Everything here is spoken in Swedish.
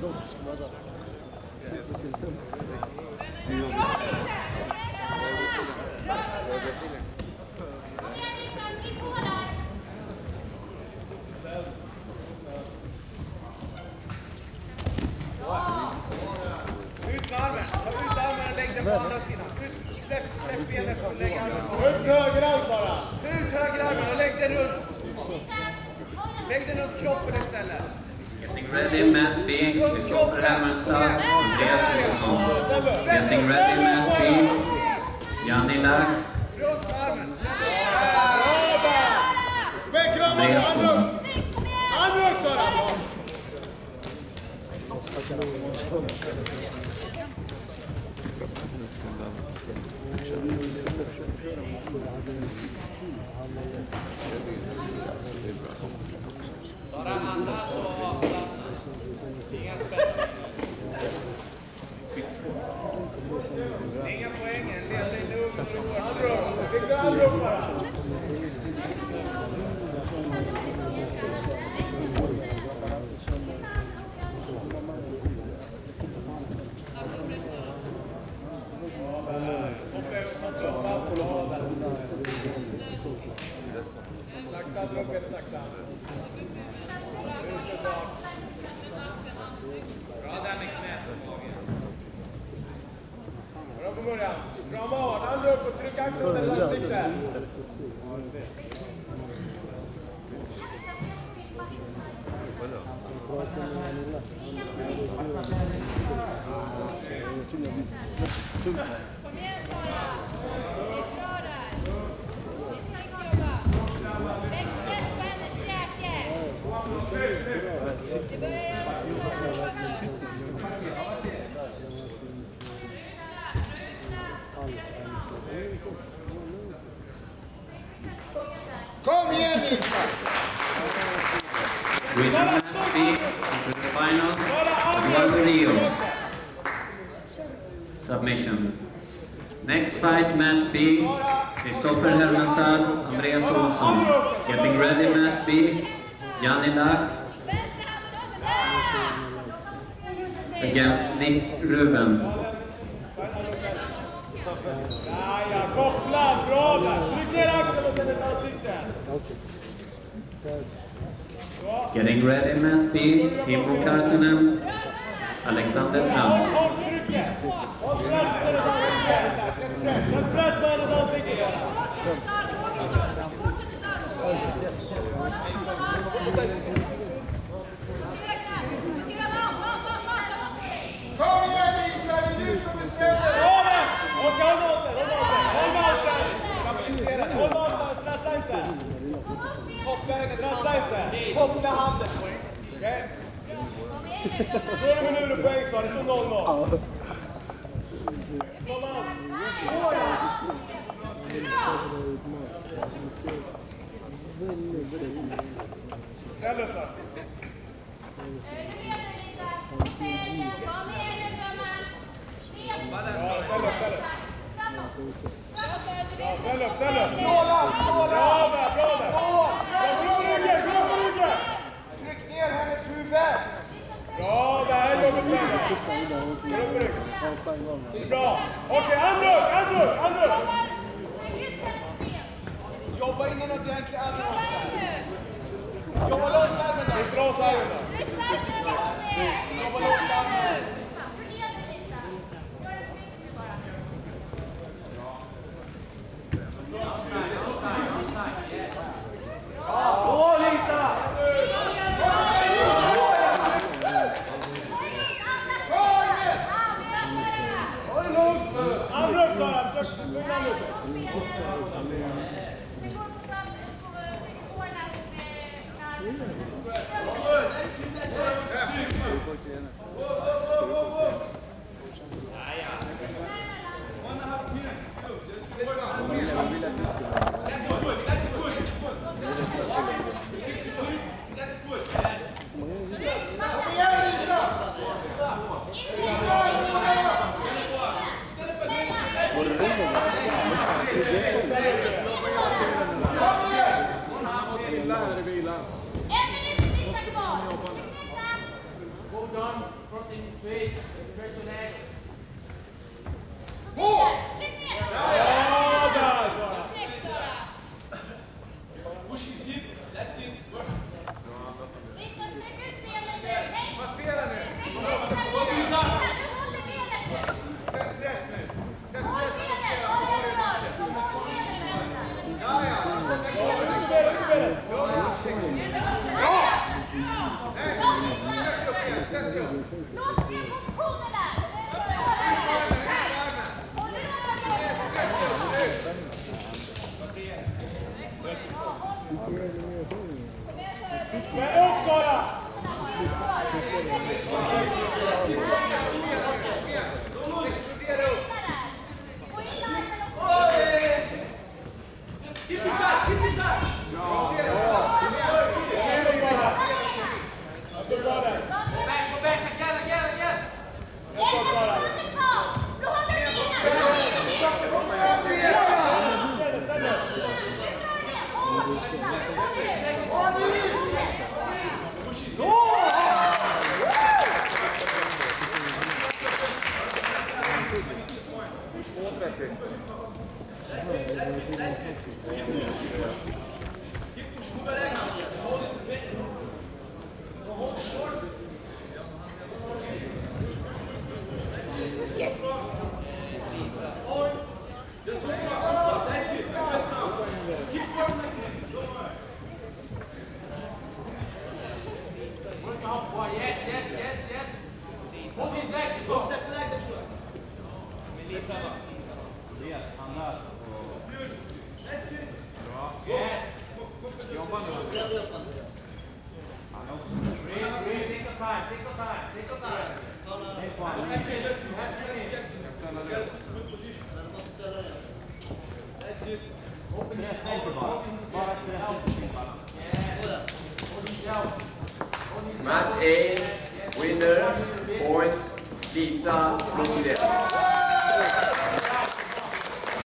Ut med armen. Ta ut armen och lägg den på andra sidan. Släpp benet och lägg armen på. Ut högerarm bara. Ut högerarmen och lägg den runt. Lägg den runt kroppen istället. Getting ready, Matt B. Kristoffer Hermanstad, Andreas Olsson. Getting ready, Matt B. Janni Lax. Runt armen. Men krama andra. Andra också då. Bara andas och avslappna. Inga spänningar. Inga poängen. Leta in lugn och Fick du andra upp bara? Sakta, drucket sakta. Bra där med knät. Bra på början. Krama av. Andra upp och tryck axeln till ansiktet. Kom igen Sara! Det är bra där! Det är snyggt jobbat! Växten på hennes käke! Det börjar göra kom igen Lisa! Winner Matt B. into the final. Eduardo Rio. Submission. Next fight, Matt B. Kristoffer Hermanstad, Andreas Olsson. Getting ready, Matt B. Janni Lax. Against Nick Ruben. Ja, koppla. Bra där. Tryck ner axeln mot hennes ansikte. Getting ready, Matt B. Timo Kartunen. Alexander Trans. Håll trycket. Håll press på hennes ansikte. Sätt press på hennes ansikte bara. Kom igen Lisa! Det är du som bestämmer! Och håll Walter. Stabilisera det. Håll Walter. Stressa inte. Koppla henne. Stressa inte. Koppla handen. Okej? Från och med nu är det poäng så. Det står 0-0. Kom an. Ställ upp så. Ställ upp. Bra där. Tryck ner hennes huvud! Bra där, jobbet med. Bra. Okej, andra. Jobba in i något ordentligt armen. Jobba loss armen där. Dra oss armen då. Jobba loss armen. Bra Lisa! Håll lugnt. Andra upp Sara. Försök bygga nu. Rotate his face. Stretch your legs. Tryck ner! Ja, där Sara. Snyggt Sara! Push his hip. That's it. Lisa, sträck ut benet nu! Nej! Passera nu. Sträck ut benet! Du håller benet nu! Sätt press nu. Sätt Håll press och benet! passera. Håll benet! Håll benet! Ja, ja. Upp i benet. Sätt upp igen. Sätt upp. Lås ner positionen där! Håll Men upp Sara. Explodera upp. Keep it tight. Keep it tight. Så bra där. Go back. Again. Du håller benet! Work off one. Yes. Hold his leg. Stop. Yes. Breathe. Take your time. That's it. Open his elbow. Hold his elbow. Match A, winner, points, Lisa Rosengren.